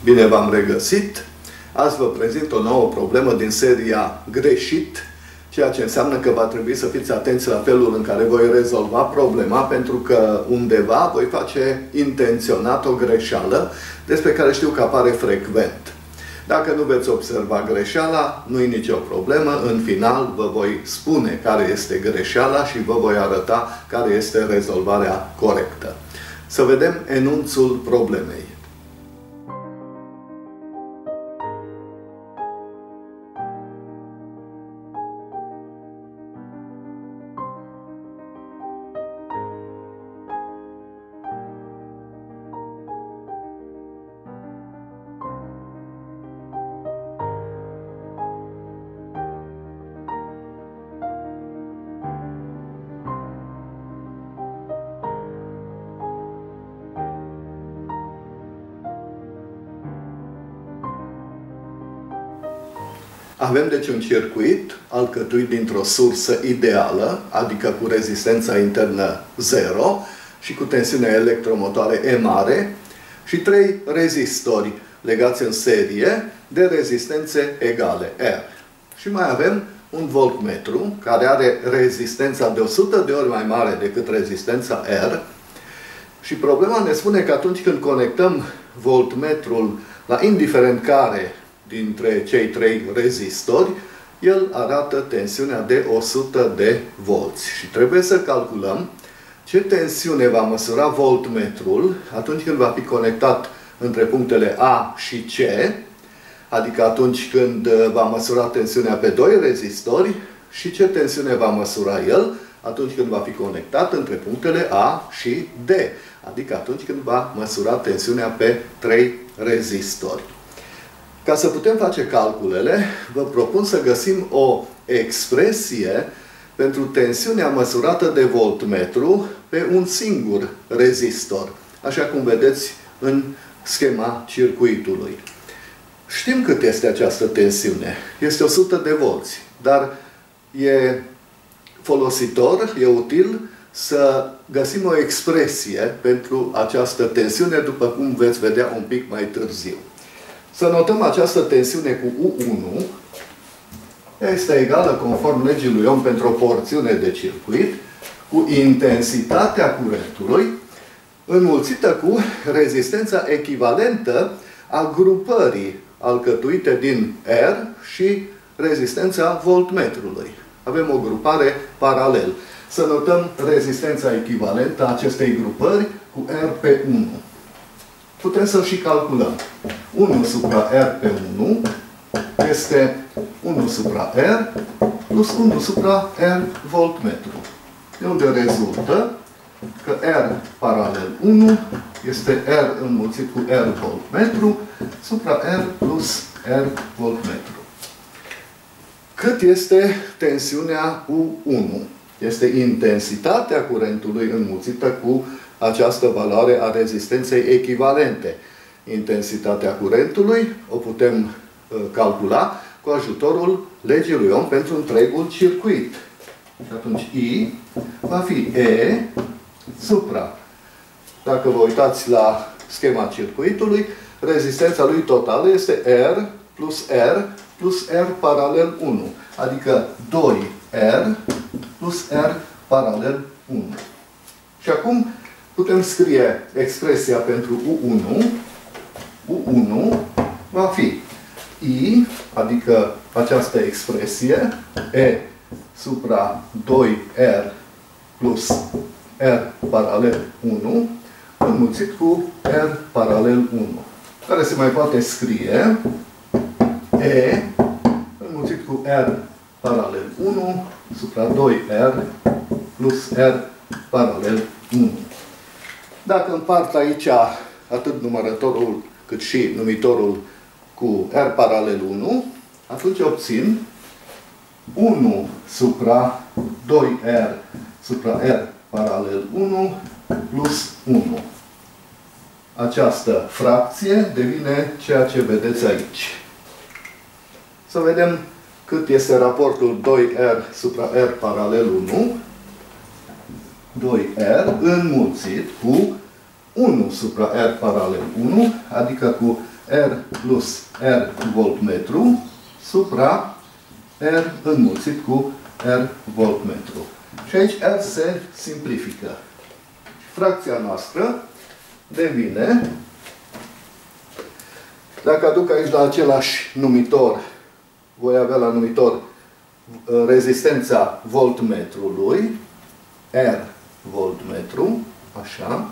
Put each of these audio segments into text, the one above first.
Bine v-am regăsit! Azi vă prezint o nouă problemă din seria Greșit, ceea ce înseamnă că va trebui să fiți atenți la felul în care voi rezolva problema, pentru că undeva voi face intenționat o greșeală despre care știu că apare frecvent. Dacă nu veți observa greșeala, nu e nicio problemă. În final vă voi spune care este greșeala și vă voi arăta care este rezolvarea corectă. Să vedem enunțul problemei. Avem deci un circuit alcătuit dintr-o sursă ideală, adică cu rezistența internă 0 și cu tensiune electromotoare E mare, și 3 rezistori legați în serie de rezistențe egale, R. Și mai avem un voltmetru care are rezistența de 100 de ori mai mare decât rezistența R. Și problema ne spune că atunci când conectăm voltmetrul la indiferent care dintre cei 3 rezistori, el arată tensiunea de 100 de volți. Și trebuie să calculăm ce tensiune va măsura voltmetrul atunci când va fi conectat între punctele A și C, adică atunci când va măsura tensiunea pe 2 rezistori, și ce tensiune va măsura el atunci când va fi conectat între punctele A și D, adică atunci când va măsura tensiunea pe 3 rezistori. Ca să putem face calculele, vă propun să găsim o expresie pentru tensiunea măsurată de voltmetru pe un singur rezistor, așa cum vedeți în schema circuitului. Știm cât este această tensiune. Este 100 de volți, dar e folositor, e util să găsim o expresie pentru această tensiune, după cum veți vedea un pic mai târziu. Să notăm această tensiune cu U1. Ea este egală, conform legii lui Ohm, pentru o porțiune de circuit, cu intensitatea curentului înmulțită cu rezistența echivalentă a grupării alcătuite din R și rezistența voltmetrului. Avem o grupare paralel. Să notăm rezistența echivalentă a acestei grupări cu R pe 1. Putem să și calculăm. 1 supra R pe 1 este 1 supra R plus 1 supra R voltmetru. De unde rezultă că R paralel 1 este R înmulțit cu R voltmetru supra R plus R voltmetru. Cât este tensiunea U1? Este intensitatea curentului înmulțită cu această valoare a rezistenței echivalente. Intensitatea curentului o putem calcula cu ajutorul legii lui Ohm pentru întregul circuit. Și atunci I va fi E supra, dacă vă uitați la schema circuitului, rezistența lui totală este R plus R paralel 1. Adică 2R plus R paralel 1. Și acum putem scrie expresia pentru U1. U1 va fi I, adică această expresie, E supra 2R plus R paralel 1, înmulțit cu R paralel 1, care se mai poate scrie E înmulțit cu R paralel 1 supra 2R plus R paralel 1. Dacă împart aici atât numărătorul cât și numitorul cu R paralel 1, atunci obțin 1 supra 2R supra R paralel 1 plus 1. Această fracție devine ceea ce vedeți aici. Să vedem cât este raportul 2R supra R paralel 1. 2R înmulțit cu 1 supra R paralel 1, adică cu R plus R voltmetru supra R înmulțit cu R voltmetru. Și aici R se simplifică. Fracția noastră devine, dacă aduc aici la același numitor, voi avea la numitor rezistența voltmetrului, R voltmetru, așa,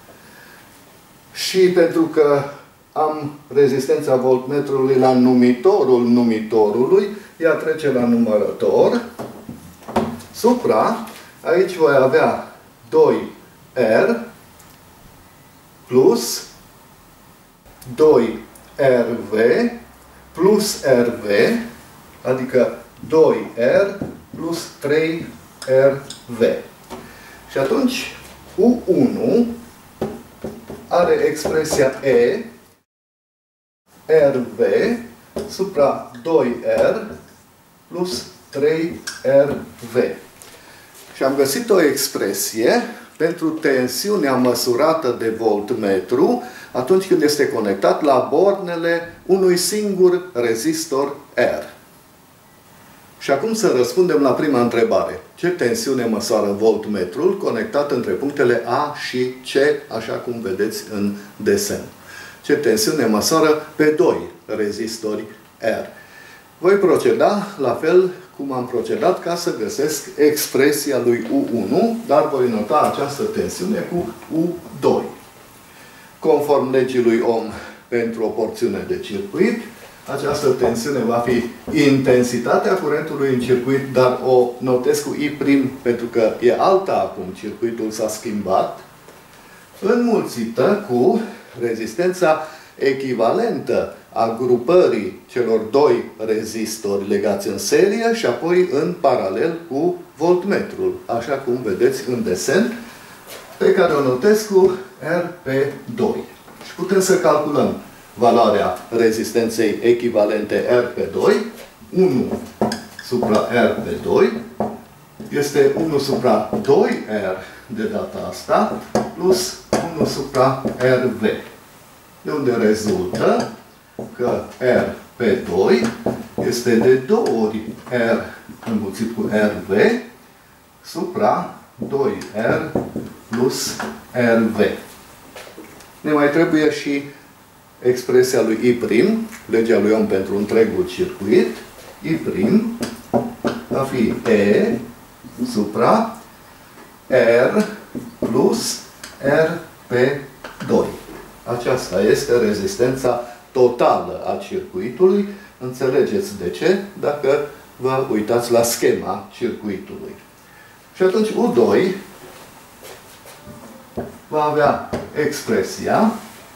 și pentru că am rezistența voltmetrului la numitorul numitorului, ea trece la numărător, supra, aici voi avea 2R plus 2RV plus RV, adică 2R plus 3RV. Și atunci U1 are expresia E RV supra 2R plus 3RV. Și am găsit o expresie pentru tensiunea măsurată de voltmetru atunci când este conectat la bornele unui singur rezistor R. Și acum să răspundem la prima întrebare. Ce tensiune măsoară voltmetrul conectat între punctele A și C, așa cum vedeți în desen? Ce tensiune măsoară pe 2 rezistori R? Voi proceda la fel cum am procedat ca să găsesc expresia lui U1, dar voi nota această tensiune cu U2. Conform legii lui Ohm pentru o porțiune de circuit, această tensiune va fi intensitatea curentului în circuit, dar o notez cu I' pentru că e alta acum, circuitul s-a schimbat, înmulțită cu rezistența echivalentă a grupării celor doi rezistori legați în serie și apoi în paralel cu voltmetrul, așa cum vedeți în desen, pe care o notez cu R/2. Și putem să calculăm valoarea rezistenței echivalente R/2. 1 supra R/2 este 1 supra 2R de data asta plus 1 supra RV. De unde rezultă că R/2 este de 2 ori R înmulțit cu RV supra 2R plus RV. Ne mai trebuie și expresia lui I', legea lui Ohm pentru întregul circuit. I' va fi E supra R plus R/2. Aceasta este rezistența totală a circuitului. Înțelegeți de ce dacă vă uitați la schema circuitului. Și atunci U2 va avea expresia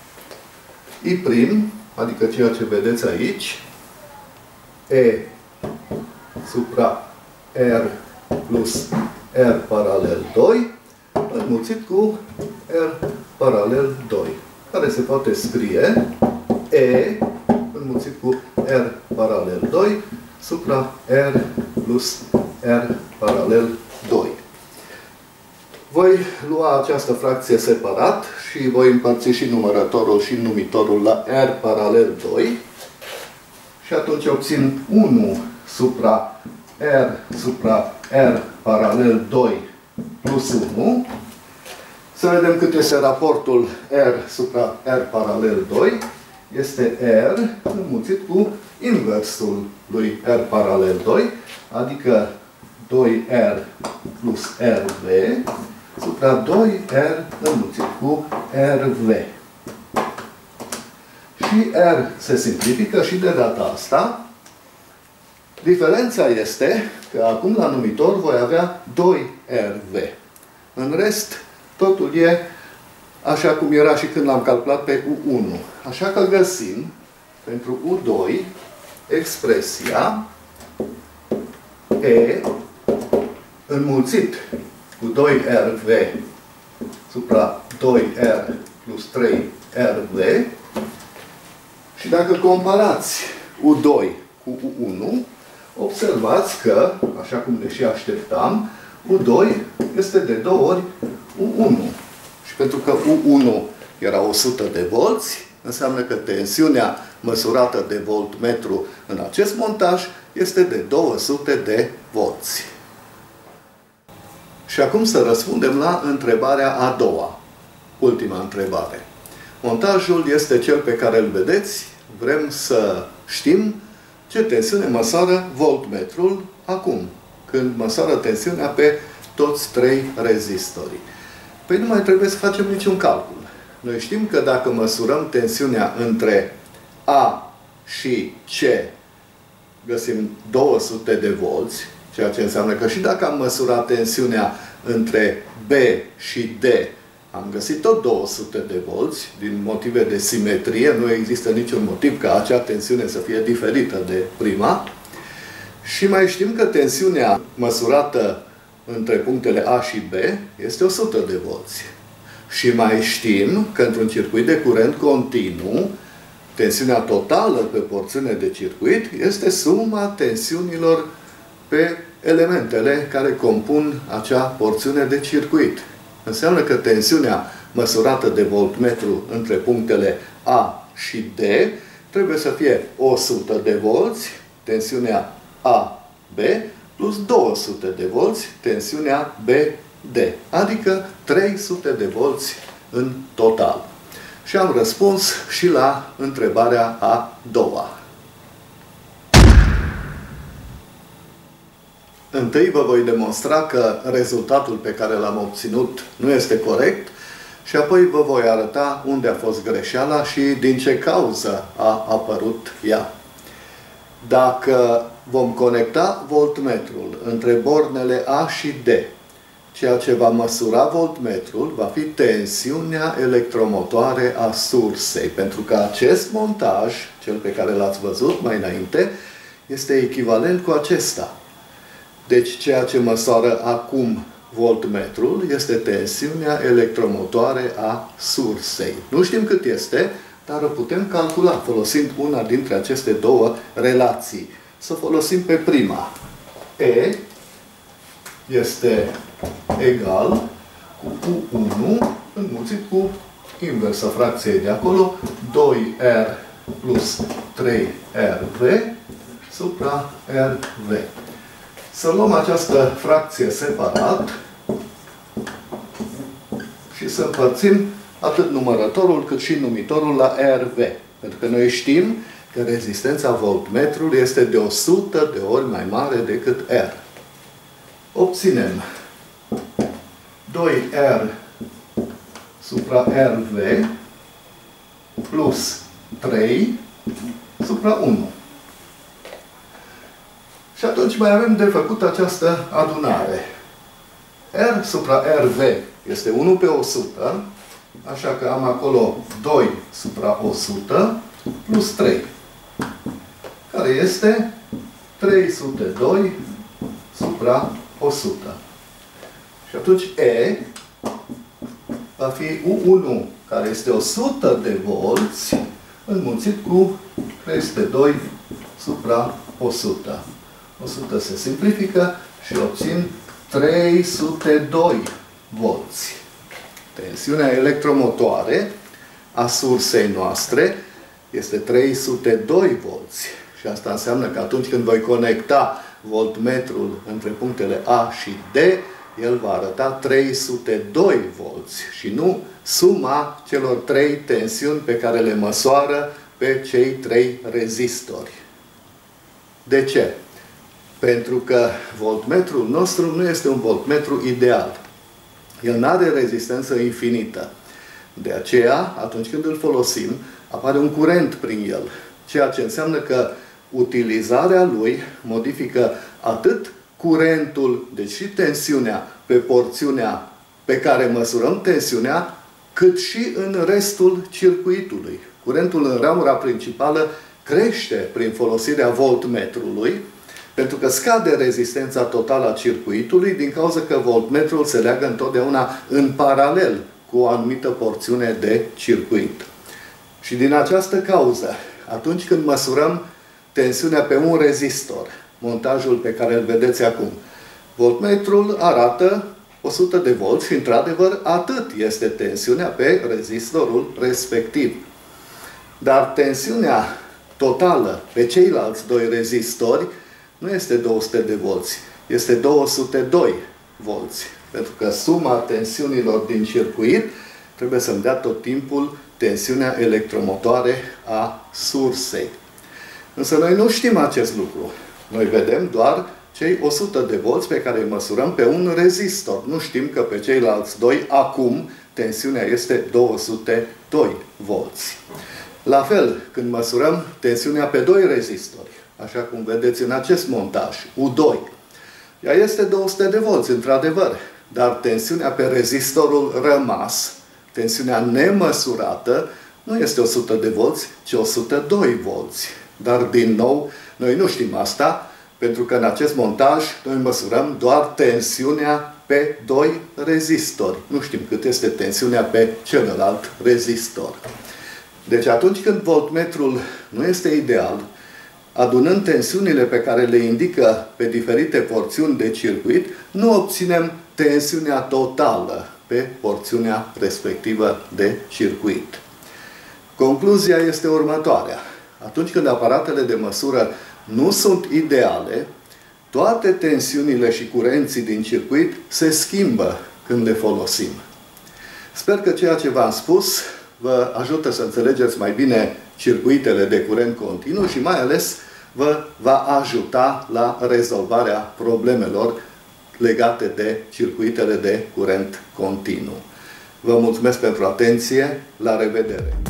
I', adică ceea ce vedeți aici, E supra R plus R paralel 2, înmulțit cu R paralel 2, care se poate scrie E înmulțit cu R paralel 2 supra R plus R paralel 2. Voi lua această fracție separat și voi împărți și numărătorul și numitorul la R paralel 2. Și atunci obțin 1 supra R paralel 2 plus 1. Să vedem cât este raportul R supra R paralel 2. Este R înmulțit cu inversul lui R paralel 2, adică 2R plus RV supra 2R înmulțit cu RV. Și R se simplifică și de data asta. Diferența este că acum la numitor voi avea 2RV. În rest, totul e așa cum era și când l-am calculat pe U1. Așa că găsim pentru U2 expresia E înmulțit cu 2RV supra 2R plus 3RV. Și dacă comparați U2 cu U1, observați că, așa cum ne și așteptam, U2 este de 2 ori U1. Și pentru că U1 era 100 de volți, înseamnă că tensiunea măsurată de voltmetru în acest montaj este de 200 de volți. Și acum să răspundem la întrebarea a doua, ultima întrebare. Montajul este cel pe care îl vedeți. Vrem să știm ce tensiune măsoară voltmetrul acum, când măsoară tensiunea pe toți trei rezistorii. Păi nu mai trebuie să facem niciun calcul. Noi știm că dacă măsurăm tensiunea între A și C, găsim 200 de volți, ceea ce înseamnă că și dacă am măsurat tensiunea între B și D, am găsit tot 200 de volți, din motive de simetrie, nu există niciun motiv ca acea tensiune să fie diferită de prima. Și mai știm că tensiunea măsurată între punctele A și B este 100 de volți. Și mai știm că într-un circuit de curent continuu, tensiunea totală pe porțiune de circuit este suma tensiunilor pe elementele care compun acea porțiune de circuit. Înseamnă că tensiunea măsurată de voltmetru între punctele A și D trebuie să fie 100 de volți, tensiunea AB, plus 200 de volți, tensiunea BD, adică 300 de volți în total. Și am răspuns și la întrebarea a doua. Întâi vă voi demonstra că rezultatul pe care l-am obținut nu este corect și apoi vă voi arăta unde a fost greșeala și din ce cauză a apărut ea. Dacă vom conecta voltmetrul între bornele A și D, ceea ce va măsura voltmetrul va fi tensiunea electromotoare a sursei, pentru că acest montaj, cel pe care l-ați văzut mai înainte, este echivalent cu acesta. Deci ceea ce măsoară acum voltmetrul este tensiunea electromotoare a sursei. Nu știm cât este, dar o putem calcula folosind una dintre aceste două relații. Să folosim pe prima. E este egal cu Q1 înmulțit cu inversa fracției de acolo, 2R plus 3RV supra RV. Să luăm această fracție separat și să împărțim atât numărătorul cât și numitorul la RV. Pentru că noi știm că rezistența voltmetrului este de 100 de ori mai mare decât R. Obținem 2R supra RV plus 3 supra 1. Și atunci mai avem de făcut această adunare. R supra RV este 1 pe 100, așa că am acolo 2 supra 100 plus 3, care este 302 supra 100. Și atunci E va fi U1, care este 100 de volți, înmulțit cu 302 supra 100. 100 se simplifică și obțin 302 volți. Tensiunea electromotoare a sursei noastre este 302 volți. Și asta înseamnă că atunci când voi conecta voltmetrul între punctele A și D, el va arăta 302 volți și nu suma celor trei tensiuni pe care le măsoară pe cei trei rezistori. De ce? Pentru că voltmetrul nostru nu este un voltmetru ideal. El nu are rezistență infinită. De aceea, atunci când îl folosim, apare un curent prin el. Ceea ce înseamnă că utilizarea lui modifică atât curentul, deci și tensiunea pe porțiunea pe care măsurăm tensiunea, cât și în restul circuitului. Curentul în ramura principală crește prin folosirea voltmetrului, pentru că scade rezistența totală a circuitului din cauza că voltmetrul se leagă întotdeauna în paralel cu o anumită porțiune de circuit. Și din această cauză, atunci când măsurăm tensiunea pe un rezistor, montajul pe care îl vedeți acum, voltmetrul arată 100 de volți și, într-adevăr, atât este tensiunea pe rezistorul respectiv. Dar tensiunea totală pe ceilalți doi rezistori nu este 200 de volți, este 202 volți. Pentru că suma tensiunilor din circuit trebuie să-mi dea tot timpul tensiunea electromotoare a sursei. Însă noi nu știm acest lucru. Noi vedem doar cei 100 de volți pe care îi măsurăm pe un rezistor. Nu știm că pe ceilalți doi acum tensiunea este 202 volți. La fel, când măsurăm tensiunea pe doi rezistori, așa cum vedeți în acest montaj, U2, ea este 200 de volți, într-adevăr, dar tensiunea pe rezistorul rămas, tensiunea nemăsurată, nu este 100 de volți, ci 102 volți. Dar, din nou, noi nu știm asta, pentru că în acest montaj noi măsurăm doar tensiunea pe doi rezistori. Nu știm cât este tensiunea pe celălalt rezistor. Deci atunci când voltmetrul nu este ideal, adunând tensiunile pe care le indică pe diferite porțiuni de circuit, nu obținem tensiunea totală pe porțiunea respectivă de circuit. Concluzia este următoarea. Atunci când aparatele de măsură nu sunt ideale, toate tensiunile și curenții din circuit se schimbă când le folosim. Sper că ceea ce v-am spus vă ajută să înțelegeți mai bine circuitele de curent continuu și mai ales vă va ajuta la rezolvarea problemelor legate de circuitele de curent continuu. Vă mulțumesc pentru atenție, la revedere!